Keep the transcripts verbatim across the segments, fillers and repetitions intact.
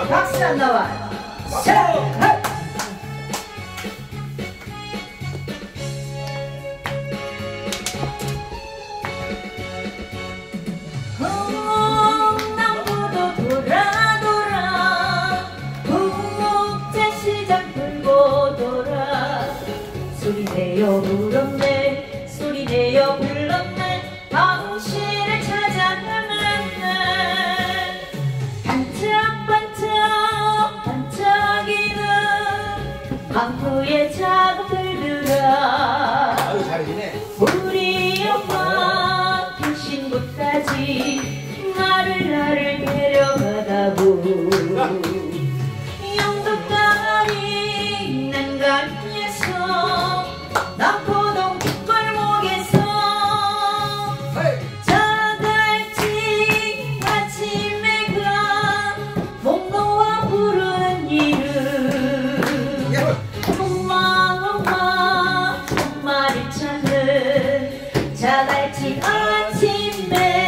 박수 안 나와. 자, 소리내어 불렀네 소리내어 불렀네 당신을 찾아 헤맸네 반짝반짝 반짝이는 방구의 자국들들아 아유 잘해지네. 우리 엄마 계신 곳까지 나를 나를 데려가다보 영도까지 난간에서 남포동 뒷골목에서 자갈치 아침에 가 목 놓아 부르는 이름 엄마 엄마 엄마를 찾는 자갈치 아침에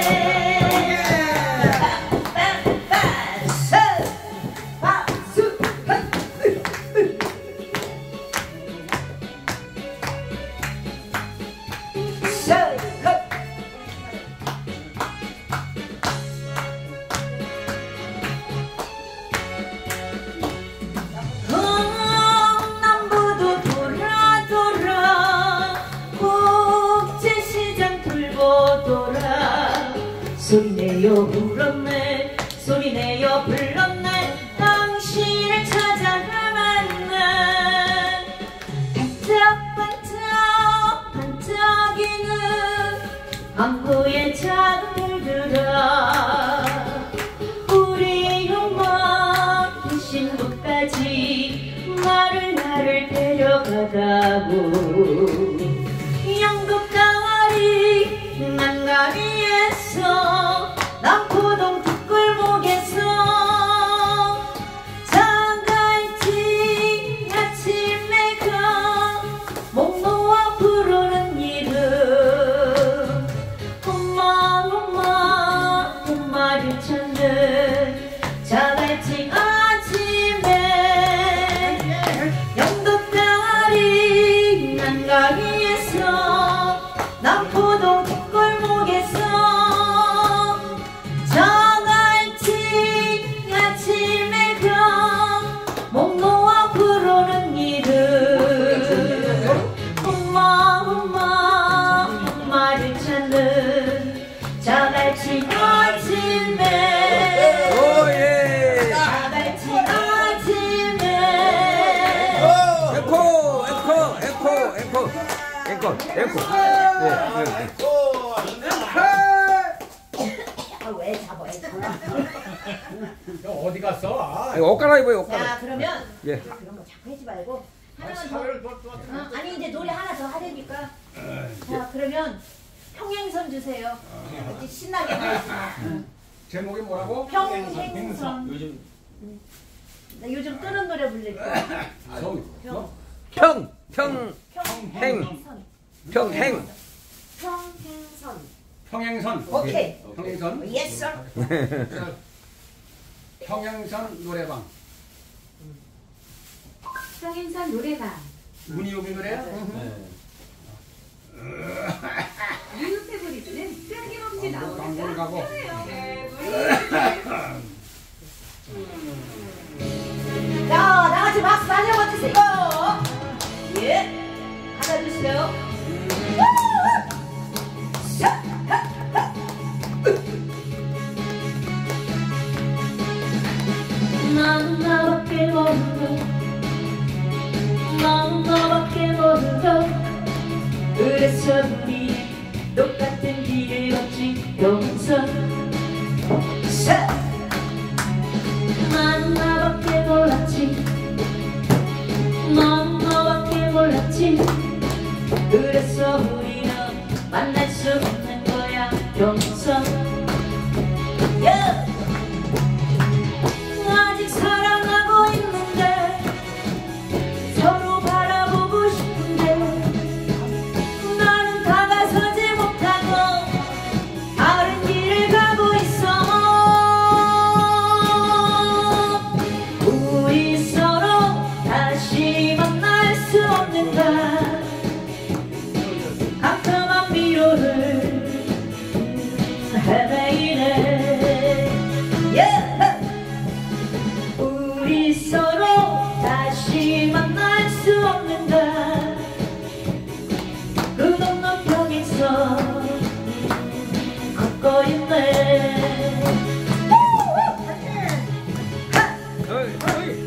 소리내어 불렀네 소리내어 불렀네 당신을 찾아 헤맸네 반짝반짝 반짝이는 방구의 자국들들아 우리 엄마 계신 곳까지 나를 나를 데려가다보 영도가와리 난가리에서 남포동 뒷골목에서 자갈치 아침에 가 목 놓아 부르는 이름 엄마 엄마 엄마를 찾는 자갈치 아침에 영도가와리 난가리에서 남포동 뒷골목에서 자갈치 아침에 가 목 놓아 부르는 이름 엄마 엄마 엄마를 찾는 자갈치 아침에 오예. 자갈치 아침에 앵콜 앵콜 앵콜 앵콜 앵콜 앵콜. 네, 네, 네. 왜 잡아 어디 갔어? 아, 옷 갈아입어요, 옷 갈아. 자 그러면 예. 그런 거 자꾸 하지 말고 하나만 더 사회를 또, 또, 어, 아니 이제 노래 하나 더 하려니까 자 그러면 평행선 주세요. 이제 신나게 말지 마. 제목이 뭐라고? 평행선. 요즘 나 요즘 뜨는 노래 부를 거야. 성 평. 평, 평, 평행선. 평행. 평행선. 평행선. 오케이. 평행선. 예스. 평행선 노래방. 평행선 노래방. 문희옥이 노래야? 뉴페브리스는 끊김없이 광고를 가고. 자, 나같이 박수 다녀봐 주세요. 예, 받아주세요. 자, 난 나밖에 모르고, 난 나밖에 모르고, 그래서 우리 똑같은 길을 걷지 용서. 난 나밖에 몰랐지 넌 너밖에 몰랐지 그래서 우리는 만날 수 없는 거야 용서 yeah. 아직 사랑하고 있는데 서로 바라보고 싶은데 나는 다가서지 못하고 다른 길을 가고 있어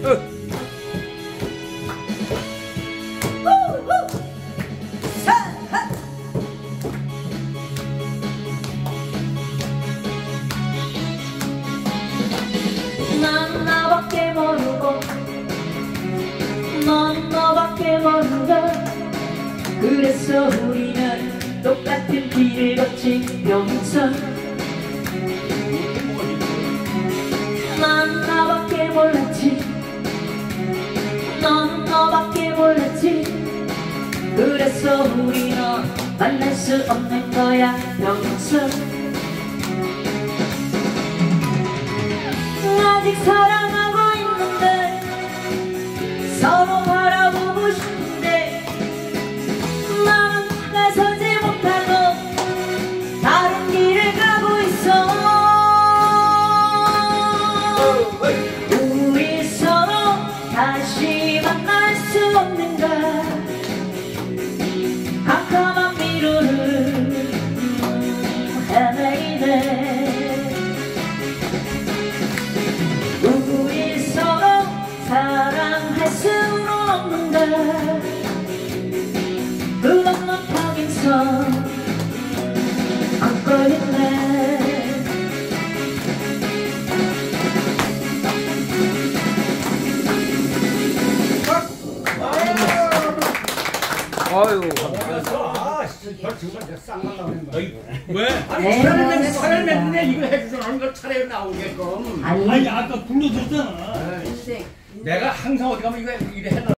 난 나밖에 모르고 넌 너밖에 모른다. 그래서 우리는 똑같은 길을 걷지 평생. 난 나밖에 몰랐지 넌 너밖에 몰랐지. 그래서 우리는 만날 수 없는 거야 평생. 아직 사랑하고 있는데 서로 바라보고 싶은데 나는 나서지 못하고 다른 길을 가고 있어. 우리 서로 다시 만날 수 없는가. 캄캄한 미로를 헤매이네. 우리 서로 사랑할 수는 없는가. 끝없는 평행선 안고 있네. 아유. 아, 정말 내가 쌍만 나오는 거야. 왜? 아니, 차를 맺는데, 차를 맺는데 이거 해주자는 거 차례에 나오게끔. 아니 아까 불러줬잖아. 내가 항상 어디 가면 이거 이래 해놔.